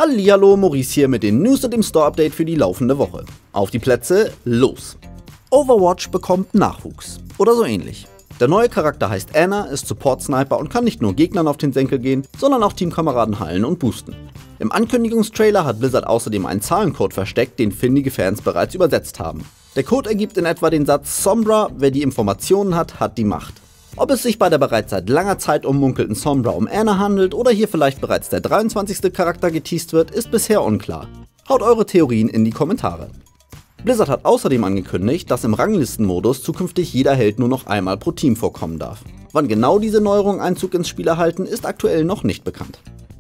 Hallihallo, Maurice hier mit den News und dem Store-Update für die laufende Woche. Auf die Plätze, los! Overwatch bekommt Nachwuchs. Oder so ähnlich. Der neue Charakter heißt Ana, ist Support-Sniper und kann nicht nur Gegnern auf den Senkel gehen, sondern auch Teamkameraden heilen und boosten. Im Ankündigungstrailer hat Blizzard außerdem einen Zahlencode versteckt, den findige Fans bereits übersetzt haben. Der Code ergibt in etwa den Satz: Sombra, wer die Informationen hat, hat die Macht. Ob es sich bei der bereits seit langer Zeit ummunkelten Sombra um Ana handelt oder hier vielleicht bereits der 23. Charakter geteased wird, ist bisher unklar. Haut eure Theorien in die Kommentare. Blizzard hat außerdem angekündigt, dass im Ranglistenmodus zukünftig jeder Held nur noch einmal pro Team vorkommen darf. Wann genau diese Neuerungen Einzug ins Spiel erhalten, ist aktuell noch nicht bekannt.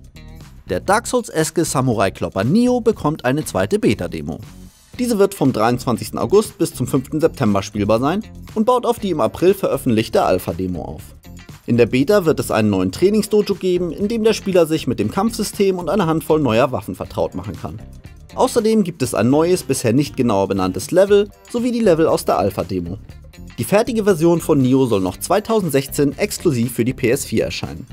Der Dark Souls-eske Samurai-Klopper Nioh bekommt eine zweite Beta-Demo. Diese wird vom 23. August bis zum 5. September spielbar sein und baut auf die im April veröffentlichte Alpha-Demo auf. In der Beta wird es einen neuen Trainingsdojo geben, in dem der Spieler sich mit dem Kampfsystem und einer Handvoll neuer Waffen vertraut machen kann. Außerdem gibt es ein neues, bisher nicht genauer benanntes Level, sowie die Level aus der Alpha-Demo. Die fertige Version von Nioh soll noch 2016 exklusiv für die PS4 erscheinen.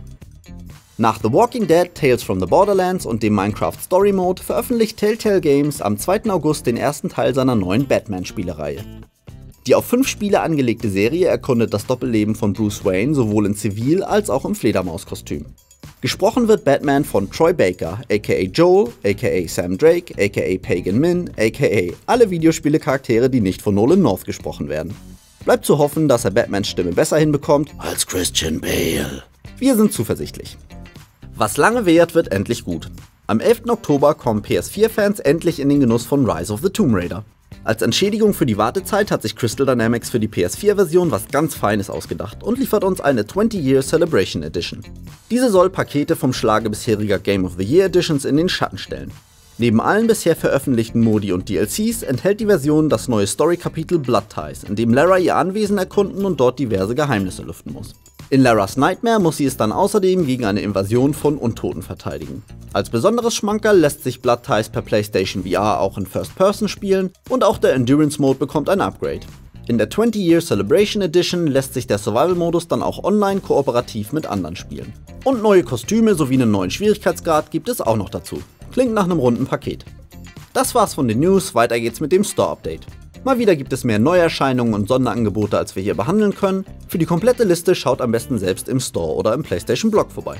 Nach The Walking Dead, Tales from the Borderlands und dem Minecraft Story Mode veröffentlicht Telltale Games am 2. August den ersten Teil seiner neuen Batman-Spielereihe. Die auf 5 Spiele angelegte Serie erkundet das Doppelleben von Bruce Wayne sowohl in Zivil- als auch im Fledermauskostüm. Gesprochen wird Batman von Troy Baker, aka Joel, aka Sam Drake, aka Pagan Min, aka alle Videospiele-Charaktere, die nicht von Nolan North gesprochen werden. Bleibt zu hoffen, dass er Batmans Stimme besser hinbekommt als Christian Bale. Wir sind zuversichtlich. Was lange währt, wird endlich gut. Am 11. Oktober kommen PS4-Fans endlich in den Genuss von Rise of the Tomb Raider. Als Entschädigung für die Wartezeit hat sich Crystal Dynamics für die PS4-Version was ganz Feines ausgedacht und liefert uns eine 20-Year Celebration Edition. Diese soll Pakete vom Schlage bisheriger Game of the Year Editions in den Schatten stellen. Neben allen bisher veröffentlichten Modi und DLCs enthält die Version das neue Story-Kapitel Blood Ties, in dem Lara ihr Anwesen erkunden und dort diverse Geheimnisse lüften muss. In Laras Nightmare muss sie es dann außerdem gegen eine Invasion von Untoten verteidigen. Als besonderes Schmankerl lässt sich Blood Ties per PlayStation VR auch in First Person spielen und auch der Endurance Mode bekommt ein Upgrade. In der 20-Year Celebration Edition lässt sich der Survival-Modus dann auch online kooperativ mit anderen spielen. Und neue Kostüme sowie einen neuen Schwierigkeitsgrad gibt es auch noch dazu. Klingt nach einem runden Paket. Das war's von den News, weiter geht's mit dem Store-Update. Mal wieder gibt es mehr Neuerscheinungen und Sonderangebote, als wir hier behandeln können. Für die komplette Liste schaut am besten selbst im Store oder im PlayStation Blog vorbei.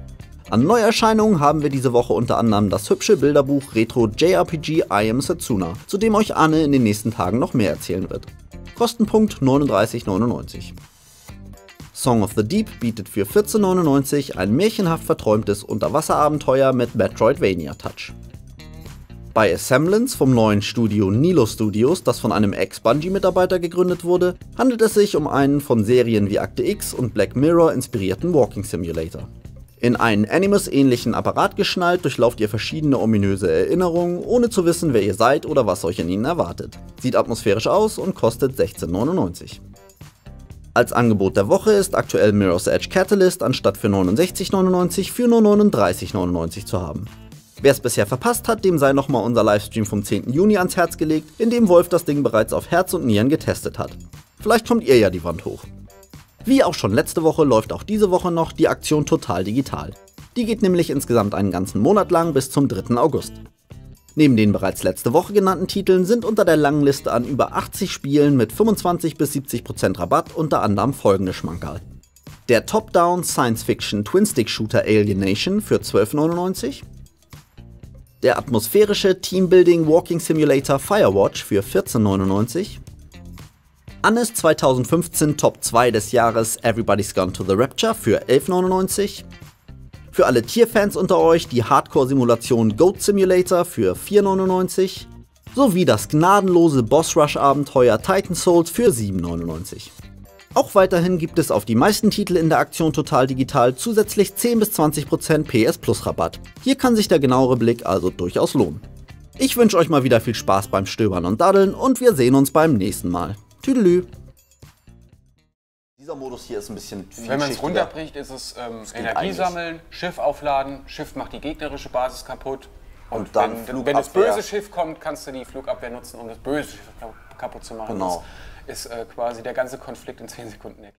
An Neuerscheinungen haben wir diese Woche unter anderem das hübsche Bilderbuch Retro JRPG I Am Setsuna, zu dem euch Arne in den nächsten Tagen noch mehr erzählen wird. Kostenpunkt 39,99. Song of the Deep bietet für 14,99 ein märchenhaft verträumtes Unterwasserabenteuer mit Metroidvania-Touch. Bei Assemblance vom neuen Studio Nilo Studios, das von einem Ex-Bungie-Mitarbeiter gegründet wurde, handelt es sich um einen von Serien wie Akte X und Black Mirror inspirierten Walking Simulator. In einen Animus-ähnlichen Apparat geschnallt, durchlauft ihr verschiedene ominöse Erinnerungen, ohne zu wissen, wer ihr seid oder was euch in ihnen erwartet. Sieht atmosphärisch aus und kostet 16,99. Als Angebot der Woche ist aktuell Mirror's Edge Catalyst anstatt für 69,99 für nur 39,99 zu haben. Wer es bisher verpasst hat, dem sei nochmal unser Livestream vom 10. Juni ans Herz gelegt, in dem Wolf das Ding bereits auf Herz und Nieren getestet hat. Vielleicht kommt ihr ja die Wand hoch. Wie auch schon letzte Woche läuft auch diese Woche noch die Aktion Total Digital. Die geht nämlich insgesamt einen ganzen Monat lang bis zum 3. August. Neben den bereits letzte Woche genannten Titeln sind unter der langen Liste an über 80 Spielen mit 25-70% Rabatt unter anderem folgende Schmankerl. Der Top-Down Science-Fiction Twin-Stick-Shooter Alienation für 12,99. Der atmosphärische Teambuilding Walking Simulator Firewatch für 14,99. Annes 2015 Top 2 des Jahres Everybody's Gone to the Rapture für 11,99. Für alle Tierfans unter euch die Hardcore-Simulation Goat Simulator für 4,99. Sowie das gnadenlose Boss-Rush-Abenteuer Titan Souls für 7,99. Auch weiterhin gibt es auf die meisten Titel in der Aktion Total Digital zusätzlich 10-20% PS Plus Rabatt. Hier kann sich der genauere Blick also durchaus lohnen. Ich wünsche euch mal wieder viel Spaß beim Stöbern und Daddeln und wir sehen uns beim nächsten Mal. Tüdelü! Dieser Modus hier ist ein bisschen vielschichtiger. Wenn man es runterbricht, ist es Energie sammeln, Schiff aufladen, Schiff macht die gegnerische Basis kaputt. Und dann wenn das böse Schiff kommt, kannst du die Flugabwehr nutzen, um das böse Schiff kaputt zu machen. Genau. Das ist quasi der ganze Konflikt in 10 Sekunden.